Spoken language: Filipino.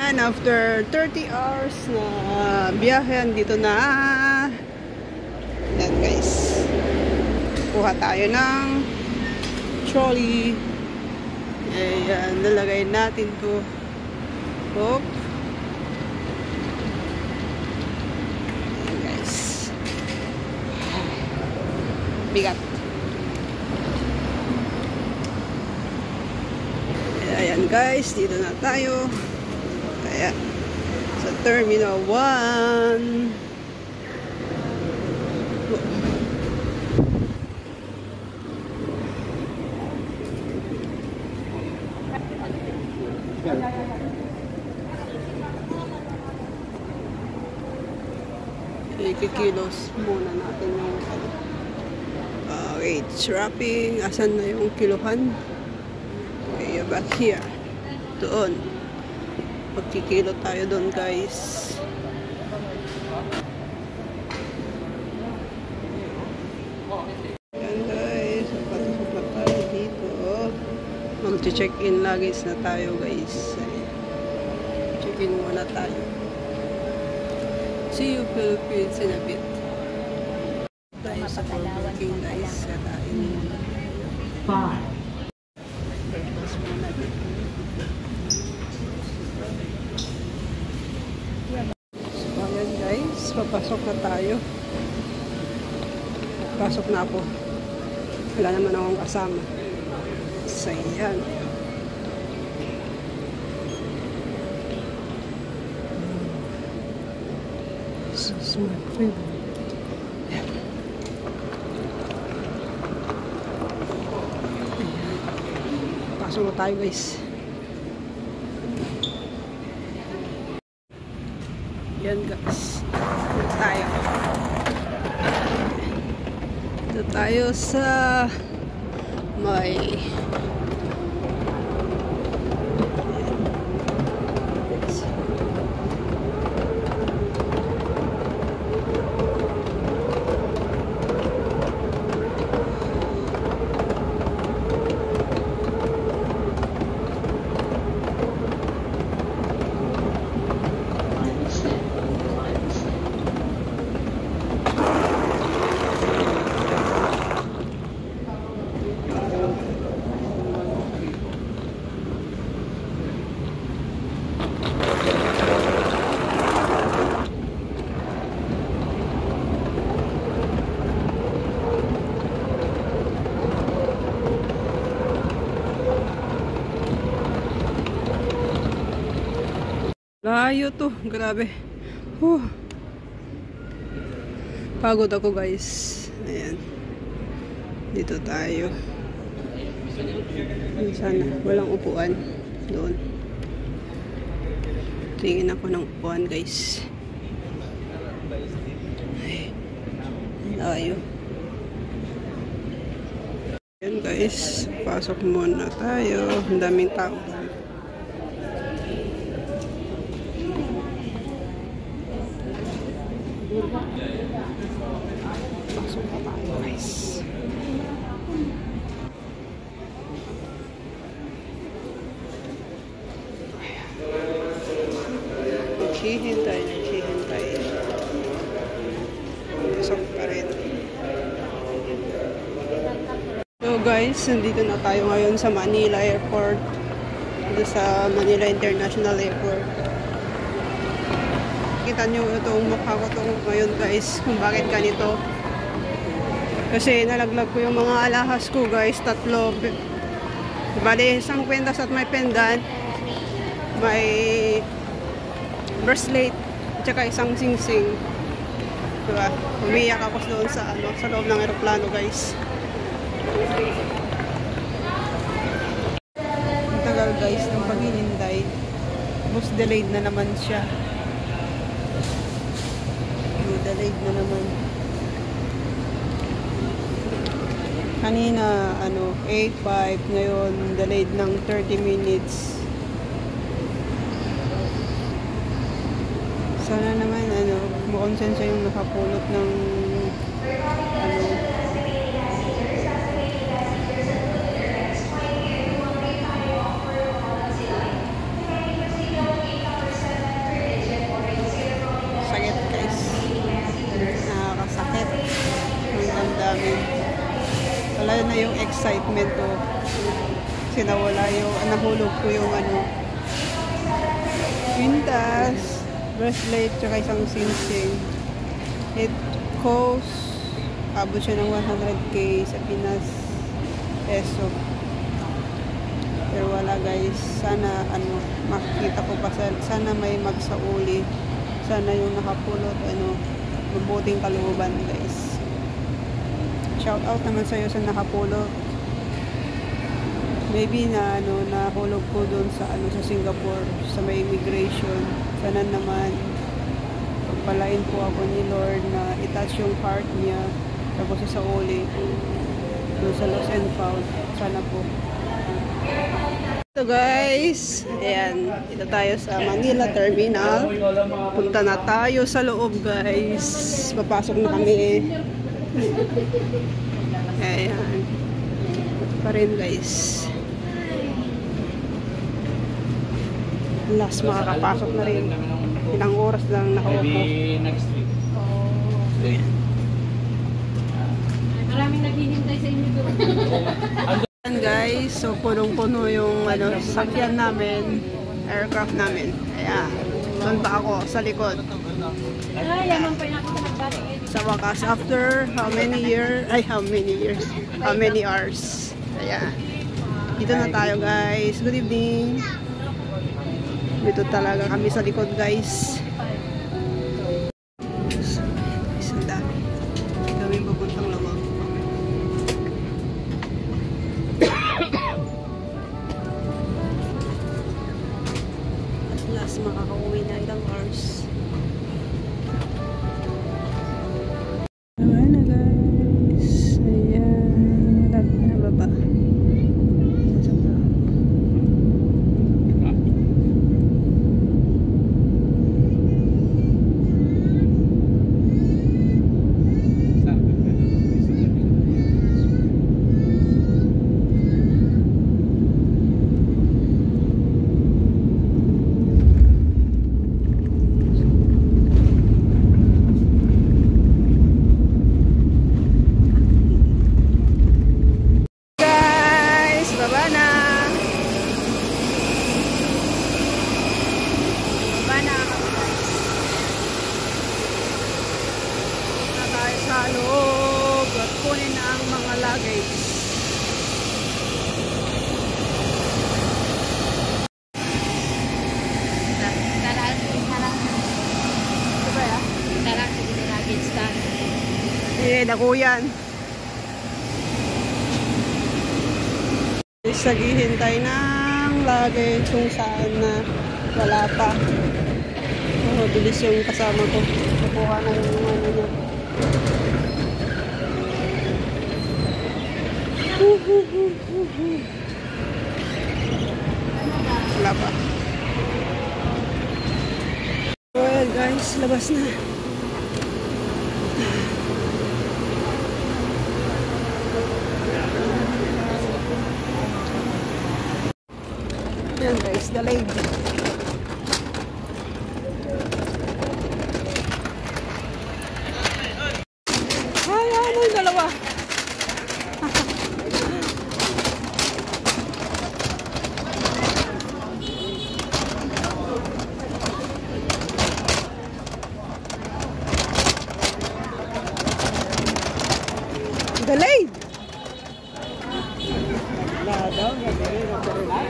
Ayan, after 30 hours na biyahe, dito na. Ayan guys. Kuha tayo ng trolley. Ayan, nalagay natin to. Hop. Ayan guys. Bigat. Ayan guys, dito na tayo. Ayan. Sa Terminal 1. Ikikilos muna natin yung wait, wrapping. Asan na yung kiluhan? Okay, back here. Doon. Pagkikilo tayo doon guys. Ayan guys, papasok na tayo dito. Mag-check-in luggage na tayo guys. Check-in muna tayo. See you Philippines in a bit. Tayo sa parking guys. Katain muna. 5. So ayan guys, papasok na tayo. Pasok na ako. Wala naman akong kasama. So ayan. Smart food. Yeah. Pasok na tayo guys. Yan guys. Dito tayo. Dito tayo sa may layo to, grabe. Pagod ako guys. Ayan. Dito tayo. Sana walang upuan doon. Tingin ako ng upuan guys. Ay, layo. Ayan guys, pasok muna tayo. Ang daming tao. Pasok na tayo guys. Naghihintay. Pasok pa rin. So guys, nandito na tayo ngayon sa Manila Airport. Dito sa Manila International Airport. Kita nyo itong mukha ko to ngayon guys, kung bakit ganito. Kasi nalaglag ko yung mga alahas ko guys, 3. Bali, isang kwentas at may pendant, may bracelet, at saka isang sing-sing. Diba? Umiyak ako doon sa, sa loob ng aeroplano guys. Ang tagal guys ng paghihintay. Most delayed na naman siya. Delayed na naman. Kanina, 8:05. Ngayon, delayed ng 30 minutes. Sana naman, makonsensya yung nakapulot ng, nawala na yung excitement ko. Kasi nawala yung, nahulog ko yung pintas, bracelet, tsaka isang singsing. It costs, abot siya ng 100k sa Pinas peso. Pero wala guys, sana makikita ko pa, sana may magsauli, sana yung nakapulot mabuting kalooban guys. Shout out naman sa'yo sa nakapulot. Maybe na nahulog ko doon sa sa Singapore sa may immigration. Sana naman pagpalain po ako ni Lord na i-touch yung heart niya, tapos isauli doon sa lost and found. Sana po. So guys, ayan, dito tayo sa Manila Terminal. Punta na tayo sa loob guys. Papasok na kami. Ayan. Pa rin guys. Last makakapasok na rin. Ilang oras lang nakaupo. Maybe next week. Ayan. Maraming naghihintay sa inyo doon. Ayan guys, so punong-puno yung sakyan namin, aircraft namin. Ayan, doon pa ako sa likod. Ay, yaman pa yung ako sa nagbati. Sa wakas, after how many hours. Ayan, dito na tayo guys. Good evening. Dito talaga kami sa likod guys. Isang dami. Kami papuntang lawag. Last makakauwi na ilang hours. Ayan na guys. Ayan. Nababa. Sa loob at kunin ang mga luggage. Tara, sige luggage stand. Dako yan. Naghihintay ng luggage kung saan na wala pa. Bilis yung kasama ko. Nakuha na yung niya. Wala pa. Well guys, labas na. Yan guys, delayed. Yung dalawa. Delayed.